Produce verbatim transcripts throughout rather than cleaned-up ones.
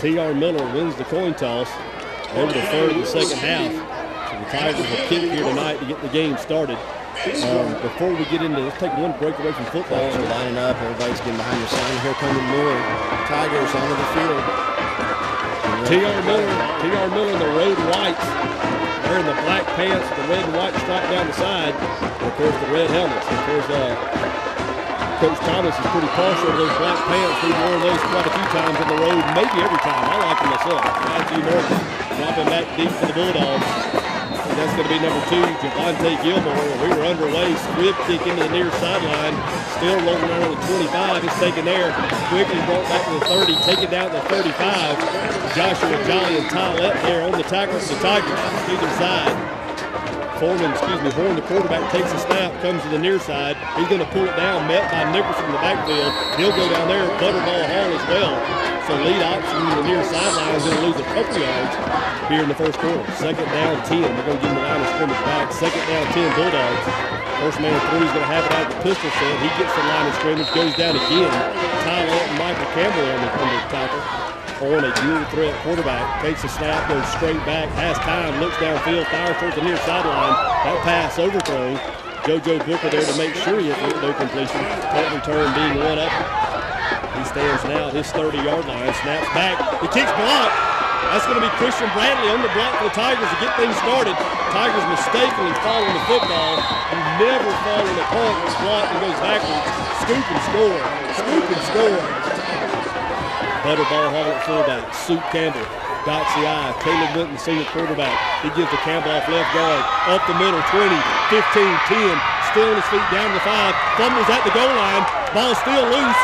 T R Miller wins the coin toss. They would defer to the second half. So the Tigers will kick here tonight to get the game started. Um, before we get into, let's take one break away from football. So lining up, everybody's getting behind your sign. Here come the Miller Tigers onto the field. T R Miller, T R Miller in the road whites, wearing the black pants, the red and white stripe down the side, and of course the red helmets. Of course, uh, Coach Thomas is pretty partial to those black pants. We've worn those quite a few times on the road, maybe every time. I like them myself. Matthew Morgan dropping back deep for the Bulldogs. And that's going to be number two, Javante Gilmore. We were underway, squib kick into the near sideline, still rolling around on the twenty-five. It's taken there, quickly brought back to the thirty, taken down to the thirty-five. Joshua Jolly and Ty Lett there on the tackle for the Tigers, either side. Foreman, excuse me, Horn, the quarterback, takes a snap, comes to the near side. He's going to pull it down, met by Nicholson in the backfield. He'll go down there, Butterball Hall as well. So lead option in the near sideline is going to lose a couple yards here in the first quarter. Second down ten. They're going to give him the line of scrimmage back. Second down ten, Bulldogs. First man through is going to have it out of the pistol set. He gets the line of scrimmage, goes down again. Ty Lett and Michael Campbell on the, on the tackle. On a dual threat quarterback. Takes a snap, goes straight back, has time, looks downfield, fires towards the near sideline. That pass overthrown. JoJo Booker there to make sure he has no completion. Punt return being one up. He stands now at his thirty-yard line, snaps back. The kick's blocked. That's going to be Christian Bradley on the block for the Tigers to get things started. Tigers mistakenly fall on the football. You never fall on the punt. It's blocked and goes backwards. Scoop and score. Scoop and score. Butterball Hall at fullback. Suit Campbell dots the I. Caleb Winton, senior quarterback. He gives the Campbell off left guard. Up the middle, twenty, fifteen, ten. Still on his feet, down to the five. Fumbles at the goal line. Ball still loose.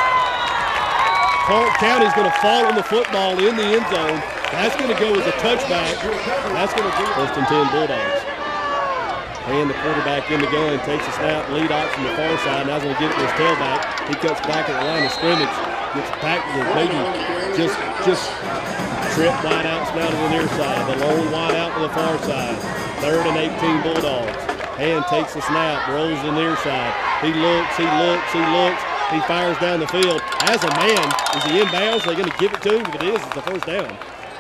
Clarke County's going to fall on the football in the end zone. That's going to go as a touchback. That's going to be first and ten Bulldogs. And the quarterback in the gun takes a snap, lead out from the far side. Now he's going to get it to his tailback. He cuts back at the line of scrimmage. Gets back to the maybe just just trip wide outs now to the near side. The lone wide out to the far side. Third and eighteen Bulldogs. Hand takes the snap, rolls the near side. He looks, he looks, he looks. He fires down the field. As a man, is he inbounds? Are they going to give it to him? If it is, it's the first down.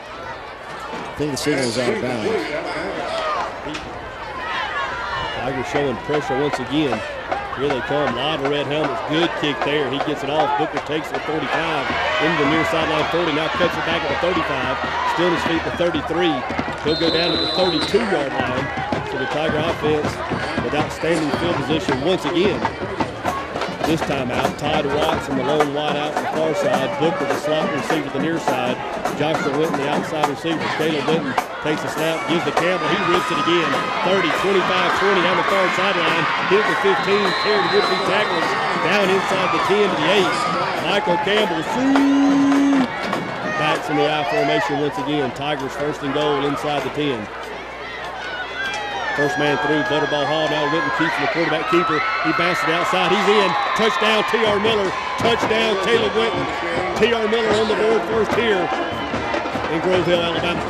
I think the signal is out of bounds. Tigers showing pressure once again. Here they come. A lot of red helmets. Good kick there. He gets it off. Booker takes it to forty-five. Into the near sideline forty. Now cuts it back at the thirty-five. Still on his feet to thirty-three. He'll go down to the thirty-two-yard line. So the Tiger offense with outstanding field position once again. This time out, Todd Watts in the lone wide out to the far side. Booker the slot receiver to the near side. Joshua Winton the outside receiver. Caleb Winton takes a snap, gives to Campbell. He rips it again. thirty, twenty-five, twenty down the far sideline. Hit the fifteen. Carried the would-be tacklers down inside the ten to the eight. Michael Campbell, see, backs in the I formation once again. Tigers first and goal inside the ten. First man through, Butterball Hall. Now Winton keeps the quarterback keeper. He bounces it outside. He's in. Touchdown, T R Miller. Touchdown, Caleb Winton. T R Miller on the board first here in Grove Hill, Alabama.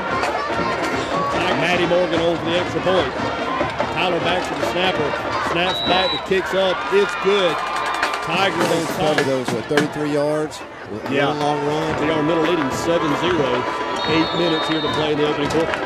Matty Morgan on for the extra point. Tyler backs to the snapper. Snaps back. The kick's up. It's good. Tigers on top. Those what, thirty-three yards? Yeah. One long run. T R Miller leading seven zero. Eight minutes here to play in the opening quarter.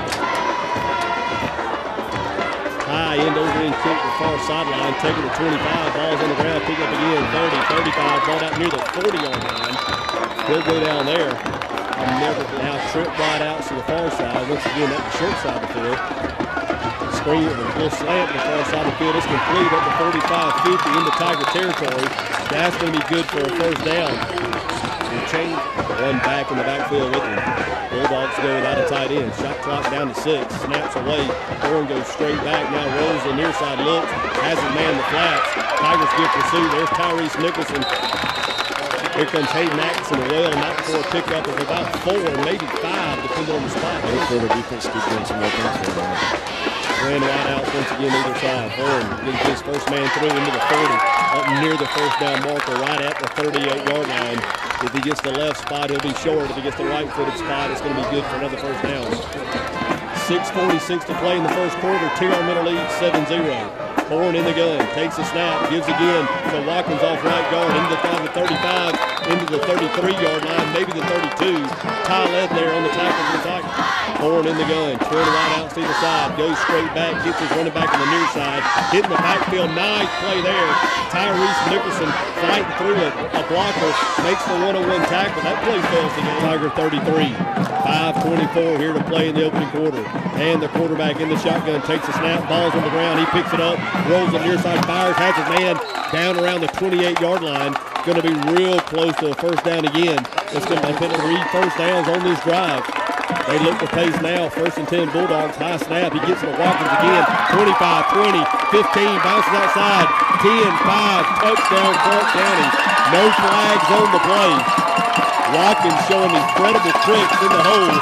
High end over in kick to the far sideline, taking the twenty-five, ball's on the ground, pick up again, thirty, thirty-five, ball out near the forty-yard line. He'll go down there. And never now trip wide out to the far side. Once again, at the short side of the field. Screen with a little slant to the far side of the field. It's complete at the forty-five fifty into Tiger territory. That's going to be good for a first down. And change one back in the backfield with him. Bulldogs go without a tight end. Shot clock down to six. Snaps away. Horn goes straight back. Now rolls the near side. Looks. Has his man the flats. Tigers get pursuit. There's Tyrese Nicholson. Here comes Hayden Atkinson as well. Not for a pickup of about four, maybe five, depending on the spot. Look for the defense to keep doing some more things. Ran wide out once again either side. Horn gets his first man through into the forty. Up near the first down marker, right at the thirty-eight-yard line. If he gets the left spot, he'll be short. If he gets the right-footed spot, it's going to be good for another first down. six forty-six to play in the first quarter. T R Miller leads seven zero. Horn in the gun, takes a snap, gives again to Watkins off right guard, into the thirty-five, into the thirty-three-yard line, maybe the thirty-two. Ty led there on the tackle for the Tigers. Horn in the gun, twin wide out to the side, goes straight back, gets his running back on the near side, hitting the backfield, nice play there. Tyrese Nicholson fighting through it, a blocker, makes the one-on-one tackle. That play fails the game. Tiger thirty-three, five twenty-four here to play in the opening quarter. And the quarterback in the shotgun takes a snap, ball's on the ground, he picks it up, rolls on the near side, fires, has his man down around the twenty-eight-yard line. Going to be real close to a first down again. It's going to be three first downs on this drive. They look the pace now. First and ten Bulldogs. High snap. He gets to Watkins again. twenty-five, twenty, fifteen. Bounces outside. ten, five. Touchdown Clarke County. No flags on the play. Watkins showing incredible tricks in the hole.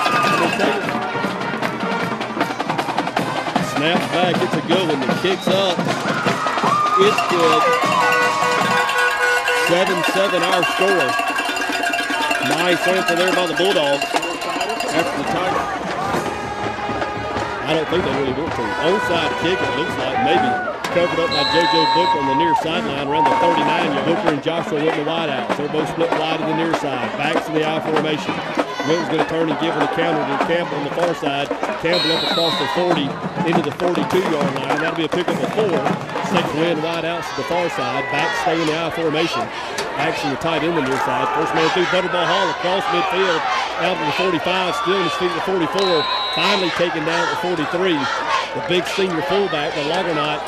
Snaps back. It's a good one. It kicks up. It's good. seven seven our score. Nice answer there by the Bulldogs. After the Tigers. I don't think they really want to. Onside kick, it looks like, maybe. Covered up by JoJo Booker on the near sideline around the thirty-nine. Booker and Joshua went in the wide out. So they're both split wide to the near side. Backs to the I formation. Wilton's going to turn and give him the counter to Campbell on the far side. Campbell up across the forty into the forty-two-yard line. That'll be a pickup of four. Six win wide outs to the far side. Back stay in the I formation. Action the tight end on the near side. First man through Butterball Hall across midfield. Out to the forty-five. Still in his feet at the forty-four. Finally taken down at the forty-three. The big senior fullback, the Loggerknight.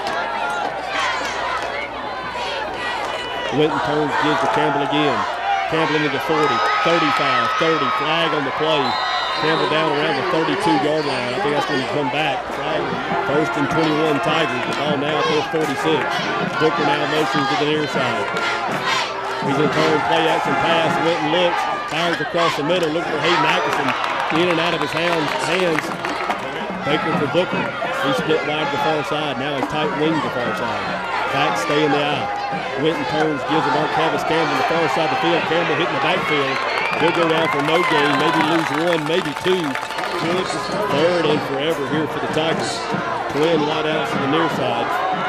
Winton turns, gives to Campbell again. Campbell into the forty, thirty-five, thirty, flag on the play. Campbell down around the thirty-two-yard line. I think that's when he come back. Flag. First and twenty-one Tigers. The ball now at the forty-six. Booker now motions to the near side. He's in turn, play action pass. Winton looks, fires across the middle. Looking for Hayden Atkinson. In and out of his hands. hands. Baker for Booker. He split wide to the far side. Now a tight wing to the far side. Back stay in the eye. Winton turns, gives a Mark Cavis Campbell on the far side of the field. Campbell hitting the backfield. He'll go down for no gain, maybe lose one, maybe two. Third and forever here for the Tigers. Twin wide outs to the near side.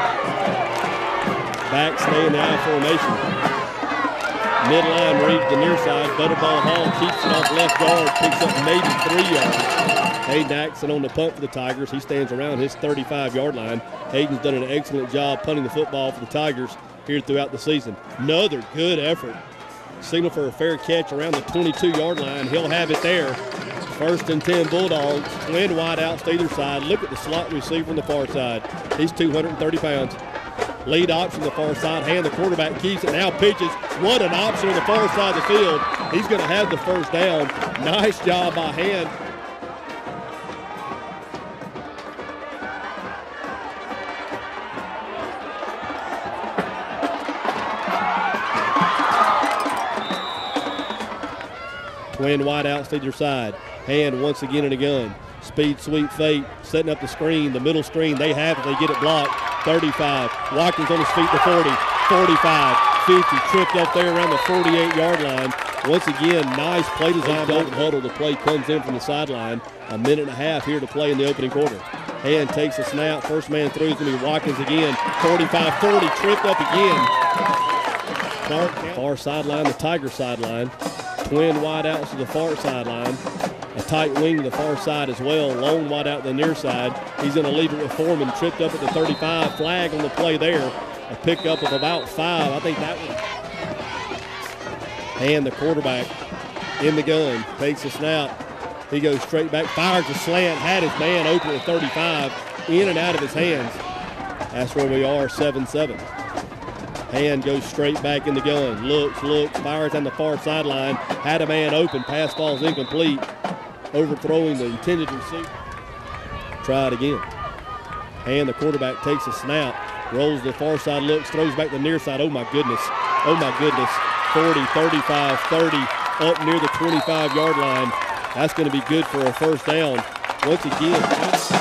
Back stay in the I formation. Midline read to the near side. Butterball Hall keeps it off left guard, picks up maybe three yards. Hayden Atkinson on the punt for the Tigers. He stands around his thirty-five-yard line. Hayden's done an excellent job punting the football for the Tigers here throughout the season. Another good effort. Signal for a fair catch around the twenty-two-yard line. He'll have it there. First and ten Bulldogs. Twin wide outs to either side. Look at the slot receiver on the far side. He's two hundred thirty pounds. Lead option on the far side. Hand the quarterback keeps it. Now pitches. What an option on the far side of the field. He's going to have the first down. Nice job by Hand. Twin wide outs to either side. Hand once again in a gun. Speed sweep fake. Setting up the screen. The middle screen. They have it. They get it blocked. thirty-five. Watkins on his feet to forty. forty-five. fifty. Tripped up there around the forty-eight-yard line. Once again, nice play design. Don't huddle. The play comes in from the sideline. A minute and a half here to play in the opening quarter. Hand takes a snap. First man through is going to be Watkins again. forty-five forty. Tripped up again. Clarke, far sideline, the Tiger sideline. Twin wide outs to the far sideline. A tight wing to the far side as well. Long wide out to the near side. He's going to leave it with Foreman. Tripped up at the thirty-five. Flag on the play there. A pickup of about five. I think that one. And the quarterback in the gun. Takes a snap. He goes straight back. Fires a slant. Had his man open at thirty-five. In and out of his hands. That's where we are, seven seven. Hand goes straight back in the gun. Looks, looks, fires on the far sideline. Had a man open. Pass falls incomplete. Overthrowing the intended receiver. Try it again. And the quarterback takes a snap. Rolls to the far side, looks, throws back the near side. Oh, my goodness. Oh, my goodness. forty, thirty-five, thirty, up near the twenty-five-yard line. That's going to be good for a first down. Once again.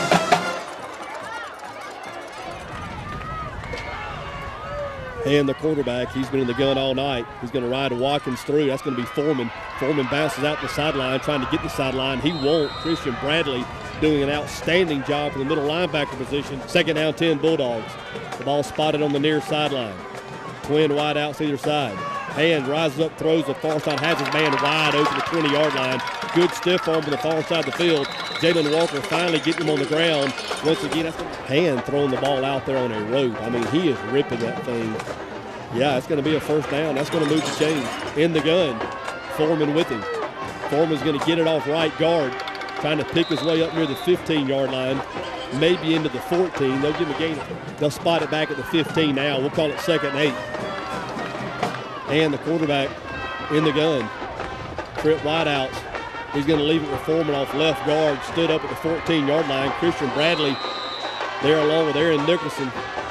And the quarterback, he's been in the gun all night. He's going to ride Watkins through. That's going to be Foreman. Foreman bounces out the sideline, trying to get the sideline. He won't. Christian Bradley doing an outstanding job in the middle linebacker position. Second down ten Bulldogs. The ball spotted on the near sideline. Twin wide outs either side. Hand rises up, throws the far side, has his man wide open the twenty-yard line. Good stiff arm to the far side of the field. Jalen Walker finally getting him on the ground. Once again, Hand throwing the ball out there on a rope. I mean, he is ripping that thing. Yeah, it's going to be a first down. That's going to move the chains. In the gun, Foreman with him. Foreman's going to get it off right guard, trying to pick his way up near the fifteen-yard line, maybe into the fourteen. They'll give him a gain. They'll spot it back at the fifteen now. We'll call it second and eight. And the quarterback in the gun. Trip wideouts. He's going to leave it with Foreman off left guard. Stood up at the fourteen-yard line. Christian Bradley there along with Aaron Nicholson.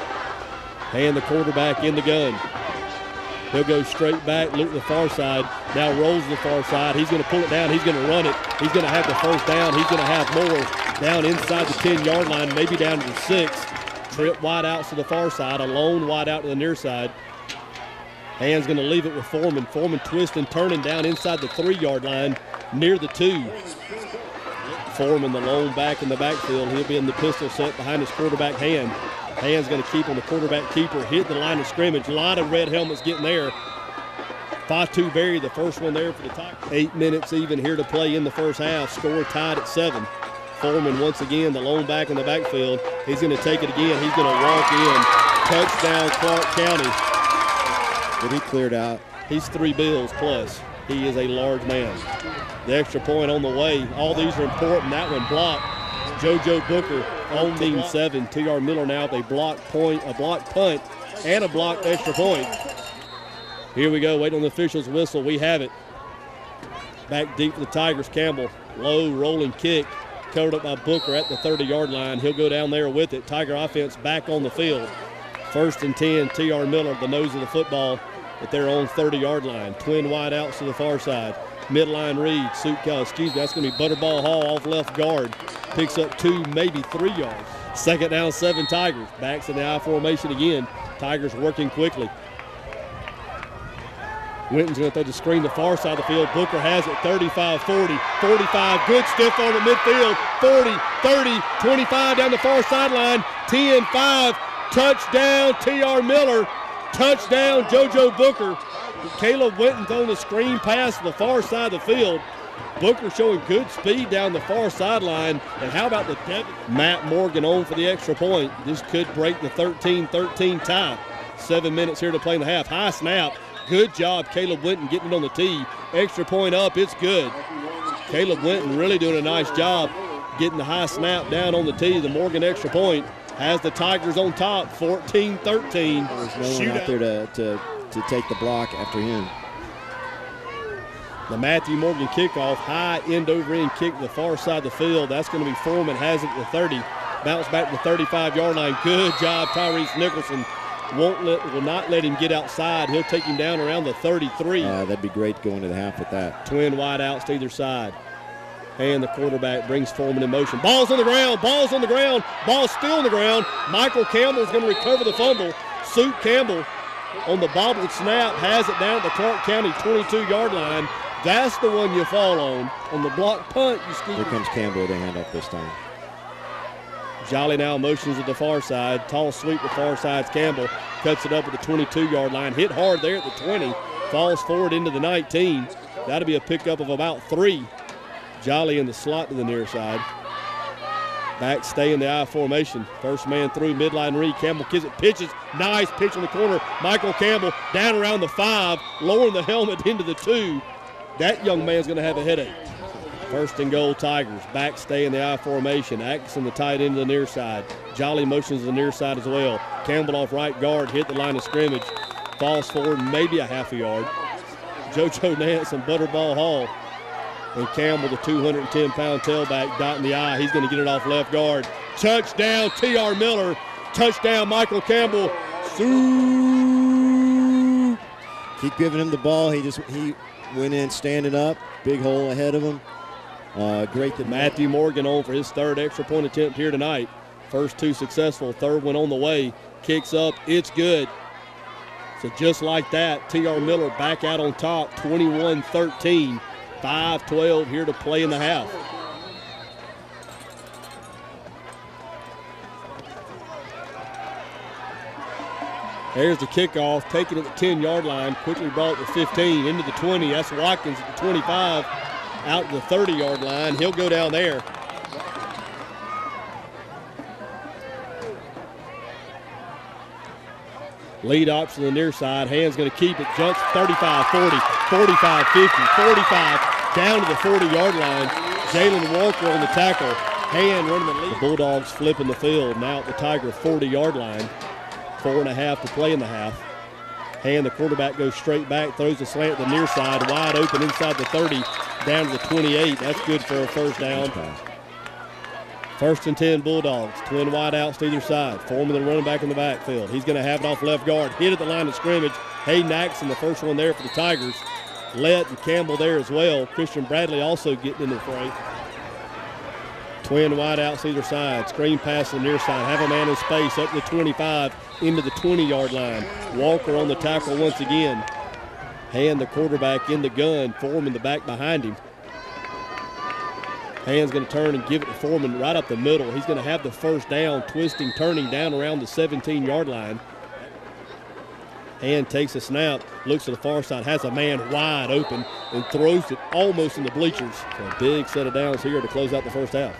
And the quarterback in the gun. He'll go straight back, look to the far side. Now rolls to the far side. He's going to pull it down. He's going to run it. He's going to have the first down. He's going to have more down inside the ten-yard line, maybe down to the six. Trip wideouts to the far side. A lone wide out to the near side. Hand's going to leave it with Foreman. Foreman twisting, turning down inside the three-yard line near the two. Foreman, the lone back in the backfield. He'll be in the pistol set behind his quarterback, Hand. Hand's going to keep on the quarterback keeper, hit the line of scrimmage. A lot of red helmets getting there. five two Berry, the first one there for the Tigers. Eight minutes even here to play in the first half. Score tied at seven. Foreman once again, the lone back in the backfield. He's going to take it again. He's going to walk in. Touchdown, Clarke County. But he cleared out. He's three bills plus. He is a large man. The extra point on the way. All these are important. That one blocked. JoJo Booker on team seven. T R Miller now with a block point, a block punt, and a blocked extra point. Here we go. Wait on the official's whistle. We have it. Back deep for the Tigers. Campbell. Low rolling kick. Covered up by Booker at the thirty-yard line. He'll go down there with it. Tiger offense back on the field. First and ten. T R Miller, the nose of the football, at their own thirty-yard line. Twin wide outs to the far side. Midline read. Suit, uh, excuse me, that's going to be Butterball Hall off left guard. Picks up two, maybe three yards. Second down, seven Tigers. Backs in the I formation again. Tigers working quickly. Winton's going to throw the screen to the far side of the field. Booker has it, thirty-five, forty, forty-five. Good stiff on the midfield. forty, thirty, twenty-five down the far sideline. ten five. Touchdown, T R Miller. Touchdown, JoJo Booker. Caleb Winton throwing the screen pass to the far side of the field. Booker showing good speed down the far sideline. And how about the debit? Matt Morgan on for the extra point. This could break the thirteen thirteen tie. Seven minutes here to play in the half. High snap. Good job, Caleb Winton getting it on the tee. Extra point up. It's good. Caleb Winton really doing a nice job getting the high snap down on the tee. The Morgan extra point has the Tigers on top, fourteen thirteen. There's no one out there to, to, to take the block after him. The Matthew Morgan kickoff, high end over end kick to the far side of the field. That's going to be Foreman, has it at the thirty. Bounce back to the thirty-five-yard line. Good job, Tyrese Nicholson. Won't let, will not let him get outside. He'll take him down around the thirty-three. Uh, that'd be great going to the half with that. Twin wide outs to either side. And the quarterback brings Foreman in motion. Ball's on the ground. Ball's on the ground. Ball's still on the ground. Michael Campbell's going to recover the fumble. Suit Campbell on the bobbled snap has it down at the Clarke County twenty-two-yard line. That's the one you fall on. On the block punt, you ski. Here comes Campbell to hand off this time. Jolly now motions at the far side. Tall sweep to the far side's Campbell. Cuts it up at the twenty-two-yard line. Hit hard there at the twenty. Falls forward into the nineteen. That'll be a pickup of about three. Jolly in the slot to the near side. Back stay in the I formation. First man through, midline read. Campbell gives it, pitches. Nice pitch in the corner. Michael Campbell down around the five, lowering the helmet into the two. That young man's going to have a headache. First and goal, Tigers. Back stay in the I formation. Atkinson the tight end to the near side. Jolly motions to the near side as well. Campbell off right guard, hit the line of scrimmage. Falls forward maybe a half a yard. JoJo Nance and Butterball Hall. And Campbell, the two hundred ten pound tailback, dotting the I. He's going to get it off left guard. Touchdown, T R Miller. Touchdown, Michael Campbell. Sue. Keep giving him the ball. He just he went in standing up. Big hole ahead of him. Uh, great that Matthew Morgan on for his third extra point attempt here tonight. First two successful, third one on the way. Kicks up, it's good. So just like that, T R Miller back out on top, twenty-one thirteen. five twelve here to play in the half. There's the kickoff, taken at the ten-yard line, quickly brought to fifteen, into the twenty. That's Watkins at the twenty-five, out to the thirty-yard line. He'll go down there. Lead option on the near side. Hand's going to keep it. Jumps thirty-five, forty, forty-five, fifty, forty-five, down to the forty-yard line. Jalen Walker on the tackle. Hand running the lead. The Bulldogs flipping the field. Now at the Tiger forty-yard line. Four and a half to play in the half. Hand, the quarterback, goes straight back, throws the slant to the near side, wide open inside the thirty, down to the twenty-eight. That's good for a first down. First and ten Bulldogs. Twin wide outs to either side. Foreman, the running back in the backfield. He's going to have it off left guard. Hit at the line of scrimmage. Hayden Axon, the first one there for the Tigers. Lett and Campbell there as well. Christian Bradley also getting in the fray. Twin wide outs either side. Screen pass to the near side. Have a man in space up to the twenty-five, into the twenty-yard line. Walker on the tackle once again. Hand, the quarterback, in the gun. Foreman, the back behind him. Hand's going to turn and give it to Foreman right up the middle. He's going to have the first down, twisting, turning down around the seventeen-yard line. Hand takes a snap, looks to the far side, has a man wide open, and throws it almost in the bleachers. So a big set of downs here to close out the first half.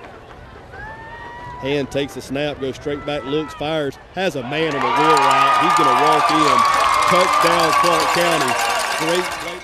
Hand takes a snap, goes straight back, looks, fires, has a man on the wheel route. He's going to walk in. Touchdown, Clarke County. Great play.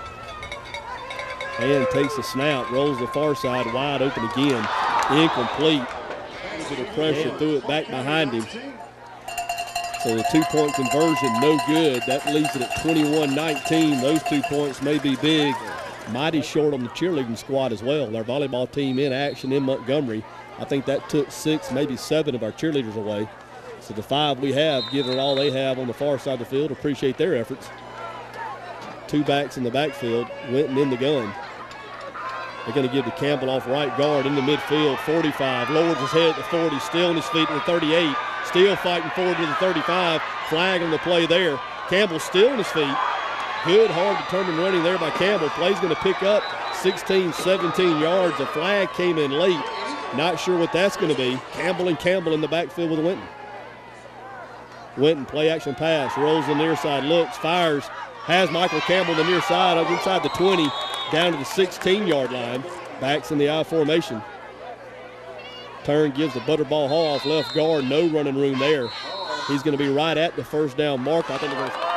Hand takes a snap, rolls the far side, wide open again. Incomplete. A little bit of pressure, threw it back behind him. So the two-point conversion, no good. That leaves it at twenty-one nineteen. Those two points may be big. Mighty short on the cheerleading squad as well. Their volleyball team in action in Montgomery. I think that took six, maybe seven of our cheerleaders away. So the five we have, given it all they have on the far side of the field, appreciate their efforts. Two backs in the backfield, Winton in the gun. They're going to give to Campbell off right guard in the midfield, forty-five. Lowers his head at the forty, still on his feet at the thirty-eight. Still fighting forward to the thirty-five. Flag on the play there. Campbell still on his feet. Good, hard determined running there by Campbell. Play's going to pick up sixteen, seventeen yards. The flag came in late. Not sure what that's going to be. Campbell and Campbell in the backfield with Winton. Winton, play action pass, rolls the near side, looks, fires, has Michael Campbell the near side, up inside the twenty, down to the sixteen-yard line. Backs in the I formation. Turn, gives the butterball haul off left guard, no running room there. He's going to be right at the first down mark. I think they're going to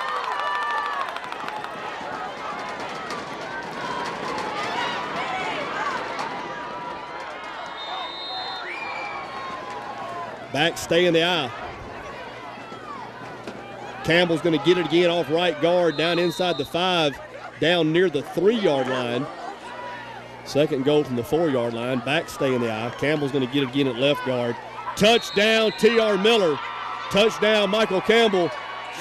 back, stay in the eye. Campbell's going to get it again off right guard, down inside the five, down near the three-yard line. Second goal from the four-yard line. Back, stay in the eye. Campbell's going to get it again at left guard. Touchdown, T R Miller. Touchdown, Michael Campbell.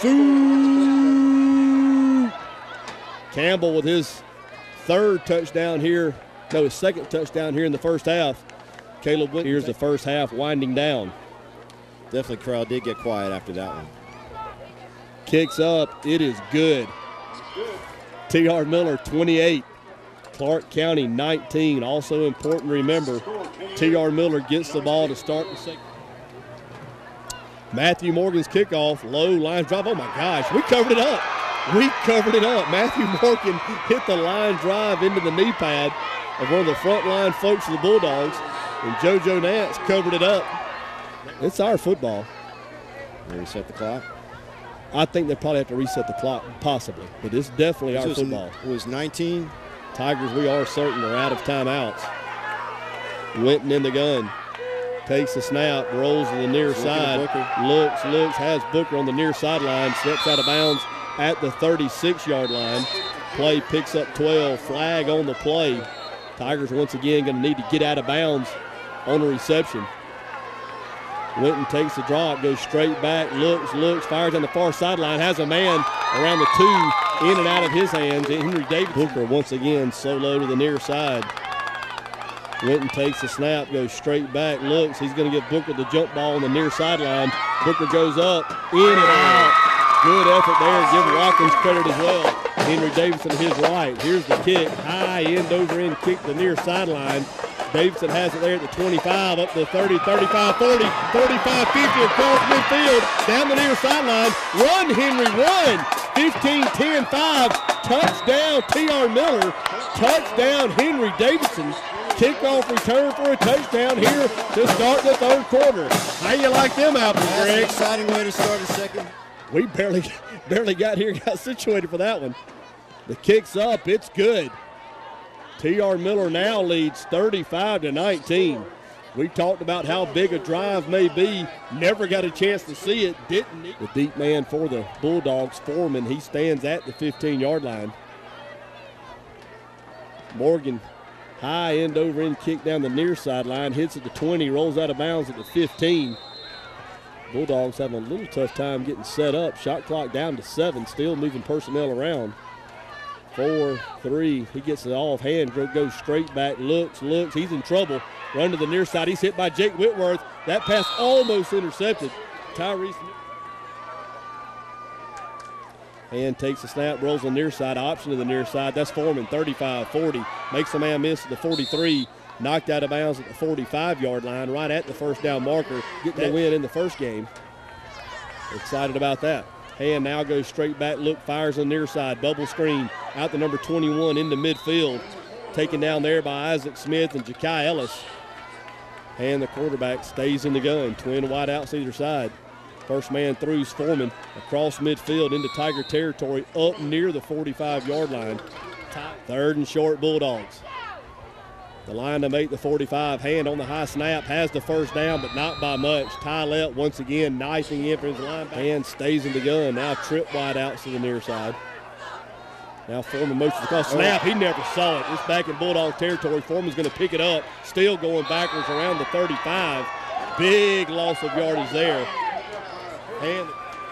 Soo! Campbell with his third touchdown here. No, his second touchdown here in the first half. Caleb Winton. Here's the first half winding down. Definitely crowd did get quiet after that one. Kicks up. It is good. T R Miller, twenty-eight. Clarke County, nineteen. Also important to remember, T R Miller gets the ball to start the second. Matthew Morgan's kickoff. Low line drive. Oh, my gosh. We covered it up. We covered it up. Matthew Morgan hit the line drive into the knee pad of one of the front line folks of the Bulldogs, and JoJo Nance covered it up. It's our football. Reset the clock. I think they probably have to reset the clock, possibly, but it's definitely This our was, football. It was nineteen. Tigers, we are certain, are out of timeouts. Winton in the gun. Takes the snap, rolls to the near Looking side. Looks, looks, has Booker on the near sideline. Steps out of bounds at the thirty-six-yard line. Play picks up twelve. Flag on the play. Tigers once again going to need to get out of bounds on the reception. Winton takes the drop, goes straight back, looks, looks, fires on the far sideline, has a man around the two, in and out of his hands. Henry Davis. Booker once again solo to the near side. Winton takes the snap, goes straight back, looks. He's going to give Booker the jump ball on the near sideline. Booker goes up, in and out. Good effort there. Give Watkins credit as well. Henry Davis to his right. Here's the kick. High end over end kick to the near sideline. Davidson has it there at the twenty-five, up to the thirty, thirty-five, forty, thirty-five, fifty, across midfield, down the near sideline. Run, Henry, run! fifteen, ten, five, touchdown, T R Miller. Touchdown, Henry Davidson. Kickoff return for a touchdown here to start the third quarter. How you like them apples, That's Greg? an exciting way to start a second. We barely, barely got here, got situated for that one. The kick's up, it's good. T R Miller now leads thirty-five to nineteen. We talked about how big a drive may be. Never got a chance to see it, didn't he? The deep man for the Bulldogs, Foreman, he stands at the fifteen-yard line. Morgan, high end over end kick down the near sideline, hits at the twenty, rolls out of bounds at the fifteen. Bulldogs having a little tough time getting set up. Shot clock down to seven, still moving personnel around. Four, three, he gets it off hand, goes straight back, looks, looks, he's in trouble. Run to the near side, he's hit by Jake Whitworth. That pass almost intercepted. Tyrese and takes the snap, rolls on the near side, option to the near side. That's Foreman, thirty-five, forty. Makes the man miss at the forty-three. Knocked out of bounds at the forty-five-yard line, right at the first down marker. Getting the win in the first game. Excited about that. Hand now goes straight back, look, fires on the near side. Bubble screen out the number twenty-one into midfield. Taken down there by Isaac Smith and Ja'Kai Ellis. And the quarterback stays in the gun. Twin wide outs either side. First man through is Foreman across midfield into Tiger territory up near the forty-five-yard line. Third and short Bulldogs. The line to make the forty-five. Hand on the high snap. Has the first down, but not by much. Tylett once again nicing in for his linebacker. Hand stays in the gun. Now trip wide outs to the near side. Now Foreman motions across. Snap. He never saw it. It's back in Bulldog territory. Foreman's going to pick it up. Still going backwards around the thirty-five. Big loss of yardage there. And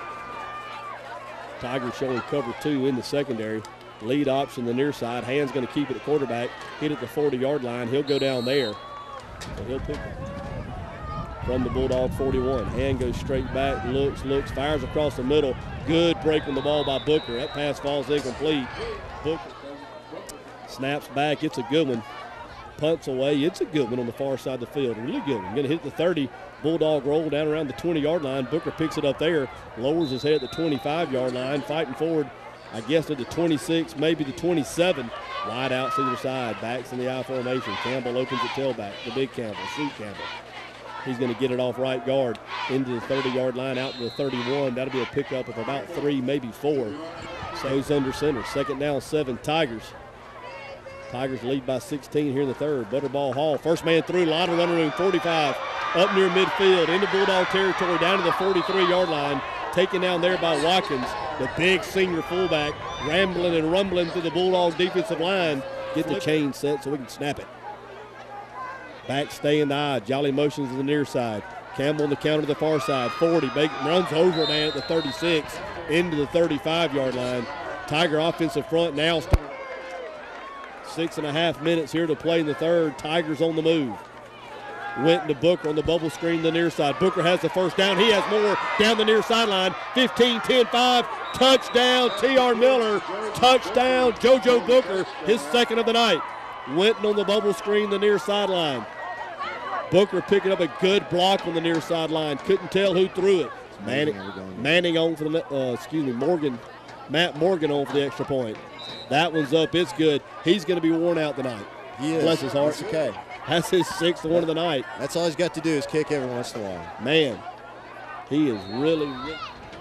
Tigers showing cover two in the secondary. Lead option the near side. Hand's going to keep it at quarterback. Hit at the forty-yard line. He'll go down there. So he'll pick it from the Bulldog forty-one. Hand goes straight back, looks, looks, fires across the middle. Good break on the ball by Booker. That pass falls incomplete. Booker snaps back. It's a good one. Punts away. It's a good one on the far side of the field. Really good one. Going to hit the thirty. Bulldog roll down around the twenty-yard line. Booker picks it up there. Lowers his head at the twenty-five-yard line. Fighting forward, I guess, to the twenty-six, maybe the twenty-seven. Wide outs either side. Backs in the I formation. Campbell opens at tailback. The big Campbell, Sweet Campbell. He's going to get it off right guard into the thirty-yard line out to the thirty-one. That'll be a pickup of about three, maybe four. Goes under center. Second down, seven, Tigers. Tigers lead by sixteen here in the third. Butterball Hall, first man through, line of running room, forty-five. Up near midfield, into Bulldog territory, down to the forty-three-yard line. Taken down there by Watkins, the big senior fullback, rambling and rumbling through the Bulldog defensive line. Get the chain set so we can snap it. Back stay in the eye. Jolly motions to the near side. Campbell on the counter to the far side. forty. Bacon runs over a man at the thirty-six into the thirty-five-yard line. Tiger offensive front now. Six and a half minutes here to play in the third. Tigers on the move. Went to Booker on the bubble screen the near side. Booker has the first down. He has more down the near sideline. fifteen, ten, five. Touchdown, T R Miller. Touchdown, JoJo Booker. His second of the night. Went on the bubble screen the near sideline. Booker picking up a good block on the near sideline. Couldn't tell who threw it. Manning, Manning on for the, uh, excuse me, Morgan. Matt Morgan on for the extra point. That one's up. It's good. He's going to be worn out tonight. He is. Bless his heart. That's okay. That's his sixth one of the night. That's all he's got to do is kick every once in a while. Man, he is really, really.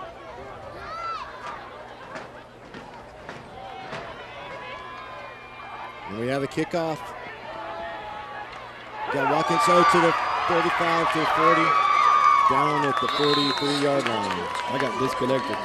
And we have a kickoff. Got Watkins out to the thirty-five to the forty. Down at the forty-three-yard line. I got disconnected.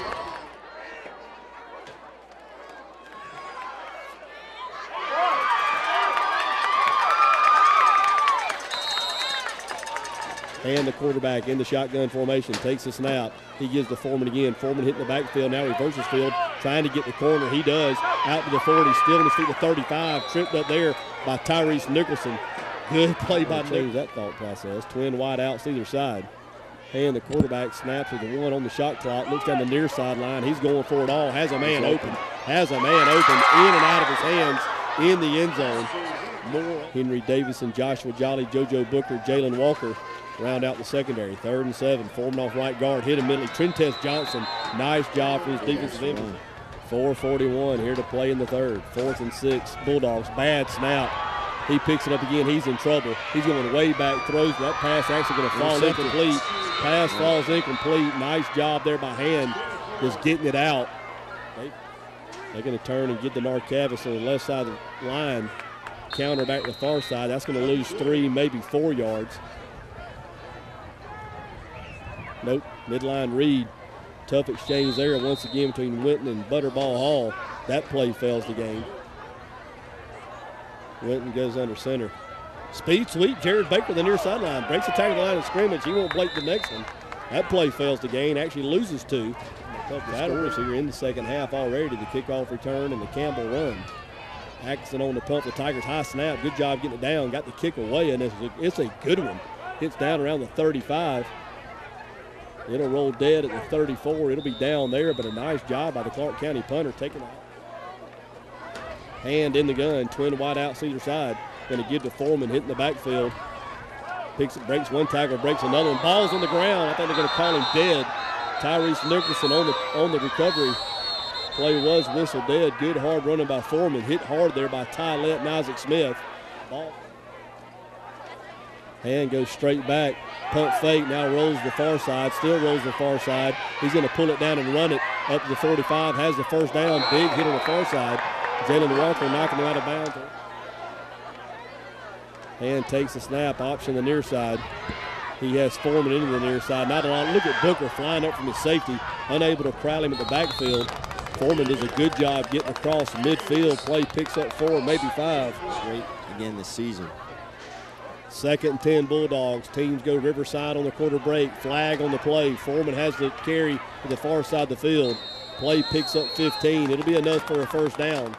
And the quarterback in the shotgun formation takes the snap. He gives the Foreman again. Foreman hitting the backfield. Now reverses field, trying to get the corner. He does. Out to the forty. Still in his feet to thirty-five. Tripped up there by Tyrese Nicholson. Good play by Nicholson. That thought process. Twin wide outs either side. And the quarterback snaps with the one on the shot clock. Looks down the near sideline. He's going for it all. Has a man open. Has a man open in and out of his hands in the end zone. Moore, Henry Davison, Joshua Jolly, JoJo Booker, Jalen Walker round out the secondary. Third and seven. Foreman off right guard. Hit immediately. Trentez Johnson. Nice job for his defensive end. four forty-one here to play in the third. Fourth and six. Bulldogs. Bad snap. He picks it up again. He's in trouble. He's going way back. Throws. That pass actually going to fall incomplete. Pass falls incomplete. Nice job there by Hand. Just getting it out. They, they're going to turn and get the Narcavis on the left side of the line. Counter back to the far side. That's going to lose three, maybe four yards. Nope. Midline read. Tough exchange there once again between Winton and Butterball Hall. That play fails the game. Winton goes under center. Speed sweep. Jared Baker, the near sideline. Breaks the tackle line of scrimmage. He won't break the next one. That play fails the game. Actually loses two. Battlers here in the second half already. The kickoff return and the Campbell run. Atkinson on the pump. The Tigers high snap. Good job getting it down. Got the kick away, and it's a, it's a good one. Hits down around the thirty-five. It'll roll dead at the thirty-four. It'll be down there, but a nice job by the Clarke County punter taking out. Hand in the gun. Twin wide outs either side. Going to give to Foreman, hitting the backfield. Picks it, breaks one tackle, breaks another one. Ball's on the ground. I think they're going to call him dead. Tyrese Nicholson on the on the recovery. Play was whistled dead. Good hard running by Foreman. Hit hard there by Tylett and Isaac Smith. Ball. Hand goes straight back. Pump fake. Now rolls the far side. Still rolls the far side. He's going to pull it down and run it up to the forty-five. Has the first down. Big hit on the far side. Jalen Walker knocking him out of bounds. Hand takes the snap. Option the near side. He has Foreman into the near side. Not a lot. Look at Booker flying up from his safety. Unable to crowd him at the backfield. Foreman does a good job getting across midfield. Play picks up four, maybe five. Great again this season. Second and ten Bulldogs. Teams go Riverside on the quarter break. Flag on the play. Foreman has the carry to the far side of the field. Play picks up fifteen. It'll be enough for a first down.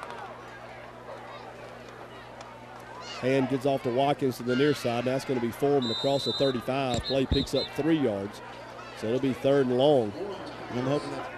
Hand gets off to Watkins to the near side. That's going to be Foreman across the thirty-five. Play picks up three yards. So it'll be third and long. I'm hoping that.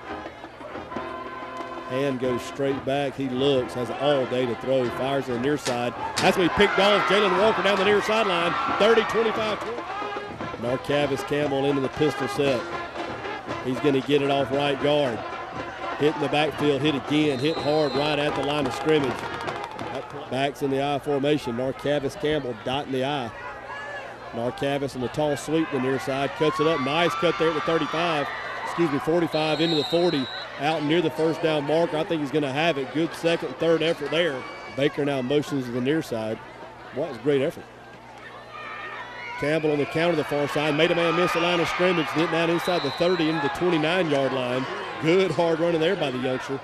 Hand goes straight back. He looks, has all day to throw. Fires to the near side. That's going to be picked off. Jalen Walker down the near sideline. thirty, twenty-five, twenty. Narcavis Campbell into the pistol set. He's going to get it off right guard. Hit in the backfield. Hit again. Hit hard right at the line of scrimmage. Backs in the I formation. Narcavis Campbell dot in the I. Narcavis in the tall sweep the near side. Cuts it up. Nice cut there at the thirty-five. Excuse me, forty-five into the forty. Out near the first down marker. I think he's going to have it. Good second, third effort there. Baker now motions to the near side. What was a great effort. Campbell on the counter the far side. Made a man miss the line of scrimmage. Getting down inside the thirty into the twenty-nine yard line. Good hard running there by the youngster.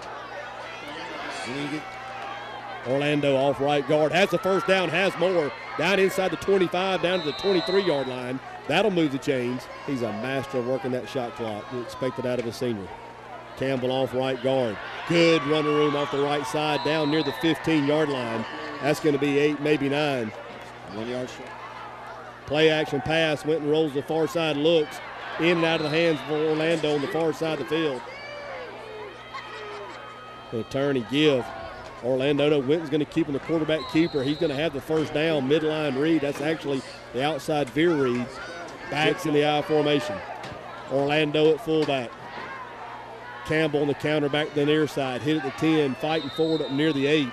Orlando off right guard. Has the first down. Has more. Down inside the twenty-five. Down to the twenty-three yard line. That'll move the chains. He's a master of working that shot clock. You expect it out of a senior. Campbell off right guard. Good running room off the right side. Down near the fifteen yard line. That's going to be eight, maybe nine. One yard short. Play action pass. Went and rolls the far side. Looks in and out of the hands of Orlando on the far side of the field. Going to turn and give. Orlando, no, Winton's going to keep him the quarterback keeper. He's going to have the first down, midline read. That's actually the outside veer read. Backs in the I formation. Orlando at fullback. Campbell on the counter back to the near side. Hit at the ten, fighting forward up near the eight.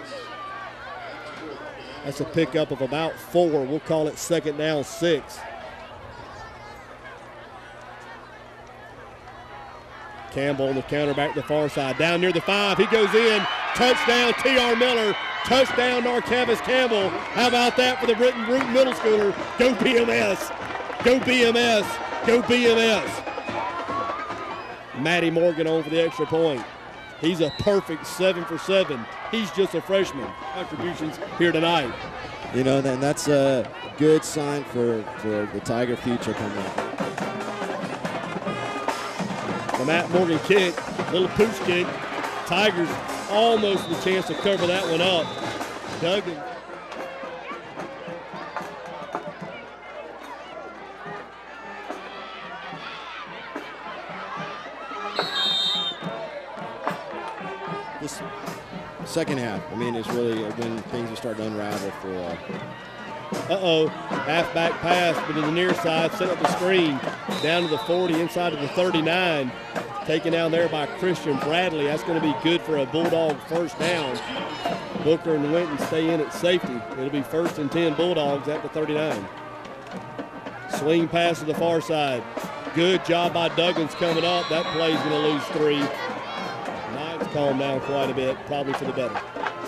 That's a pickup of about four. We'll call it second down, six. Campbell on the counter back to the far side. Down near the five. He goes in. Touchdown, T R Miller. Touchdown, Narcavis Campbell. How about that for the Britton Root Middle Schooler? Go B M S. Go B M S. Go B M S. Matty Morgan on for the extra point. He's a perfect seven for seven. He's just a freshman. Contributions here tonight. You know, then that's a good sign for, for the Tiger future coming up. The Matt Morgan kick, little pooch kick. Tigers almost with a chance to cover that one up. Duggan. second half, I mean, it's really when things are starting to unravel for. Uh, Uh-oh, halfback pass, but to the near side, set up the screen, down to the forty, inside of the thirty-nine. Taken down there by Christian Bradley. That's going to be good for a Bulldog first down. Booker and Winton stay in at safety. It'll be first and ten Bulldogs at the thirty-nine. Swing pass to the far side. Good job by Duggins coming up. That play's going to lose three. Knight's calmed down quite a bit, probably for the better.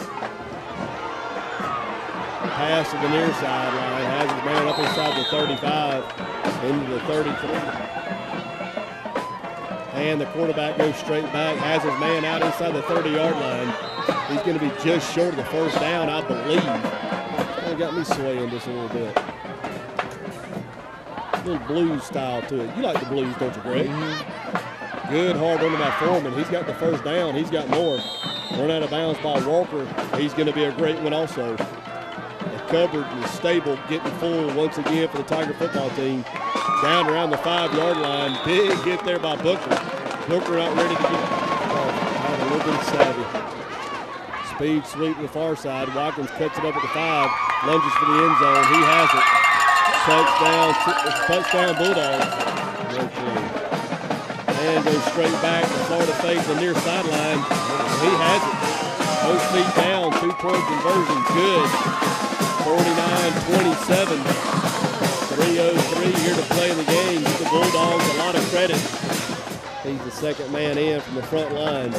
Pass to the near sideline, has his man up inside the thirty-five, into the thirty-three. And the quarterback goes straight back, has his man out inside the thirty-yard line. He's going to be just short of the first down, I believe. Kind of got me swaying just a little bit. A little blues style to it. You like the blues, don't you, Greg? Mm-hmm. Good hard run by Foreman. He's got the first down. He's got more. Run out of bounds by Walker. He's going to be a great one also. Covered and stable, getting full once again for the Tiger football team. Down around the five-yard line. Big hit there by Booker. Booker out ready to get oh, a little bit savvy. Speed sweep to the far side. Watkins cuts it up at the five. Lunges for the end zone. He has it. Touchdown, touchdown Bulldogs. And goes straight back to Florida face the near sideline. He has it. Both feet down. Two-point conversion. Good. forty-nine twenty-seven, three oh three here to play in the game. Give the Bulldogs a lot of credit. He's the second man in from the front line.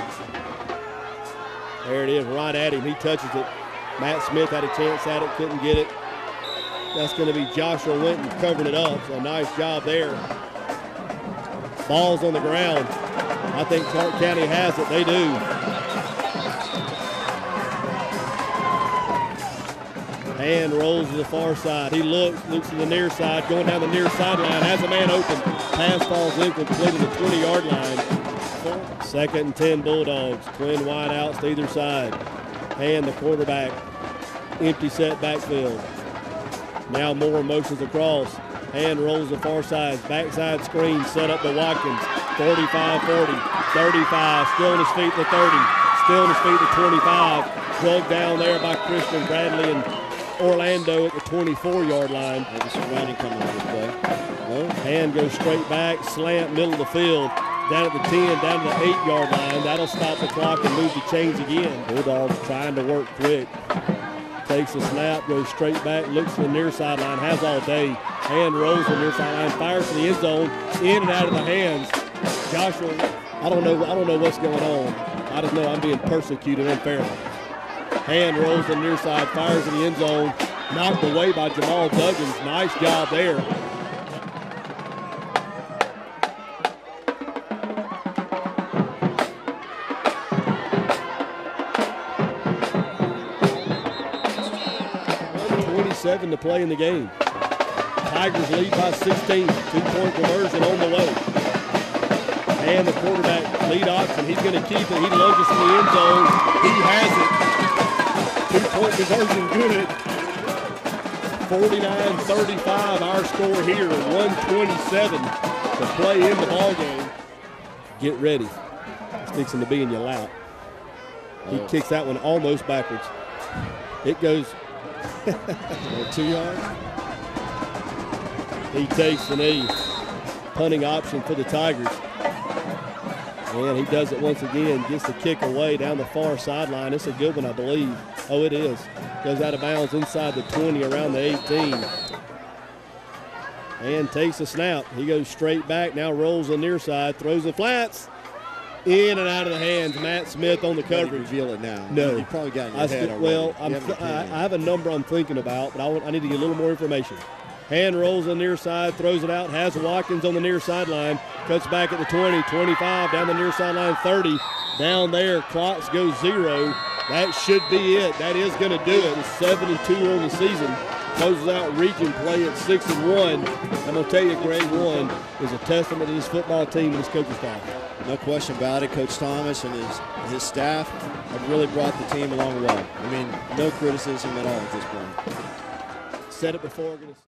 There it is, right at him. He touches it. Matt Smith had a chance at it, couldn't get it. That's going to be Joshua Winton covering it up. So a nice job there. Ball's on the ground. I think Clarke County has it. They do. And rolls to the far side. He looks, looks to the near side, going down the near sideline, has a man open. Pass falls incomplete to the twenty-yard line. Second and ten Bulldogs. Twin wide outs to either side. And the quarterback, empty set backfield. Now Moore motions across. And rolls the far side. Backside screen set up to Watkins. forty-five forty, thirty-five, still on his feet to thirty. Still on his feet to twenty-five. Plugged down there by Christian Bradley and Orlando at the twenty-four-yard line. Maybe some running coming on this play. No. Hand goes straight back, slant, middle of the field. Down at the ten, down to the eight-yard line. That'll stop the clock and move the chains again. Bulldogs trying to work quick. Takes a snap, goes straight back, looks to the near sideline, has all day. Hand rolls to the near sideline, fires to the end zone, in and out of the hands. Joshua, I don't know, I don't know what's going on. I just know I'm being persecuted unfairly. Hand rolls to the near side, fires in the end zone, knocked away by Jamal Duggins. Nice job there. one twenty-seven to play in the game. Tigers lead by sixteen. Two-point conversion on the way. And the quarterback, lead option, he's going to keep it. He lunges to the end zone. He has it. Two-point conversion good. forty-nine thirty-five our score here. one twenty-seven to play in the ball game. Get ready. It's fixing to be in your lap. He kicks that one almost backwards. It goes two yards. He takes the knee. Punting option for the Tigers. And he does it once again. Gets the kick away down the far sideline. It's a good one, I believe. Oh, it is. Goes out of bounds inside the twenty, around the eighteen. And takes a snap. He goes straight back. Now rolls the near side. Throws the flats. In and out of the hands. Matt Smith on the coverage. Reveal it now. No. You probably got in your I head st- Well, I'm you th- I, I have a number I'm thinking about, but I, want, I need to get a little more information. Hand rolls on the near side, throws it out, has Watkins on the near sideline, cuts back at the twenty, twenty-five, down the near sideline, thirty. Down there, clocks go zero. That should be it. That is going to do it. It's seventy-two on the season. Closes out region play at six and one. I'm going to tell you, grade one is a testament to this football team and his coaching staff. No question about it. Coach Thomas and his his staff have really brought the team along well. I mean, no criticism at all at this point. Said it before.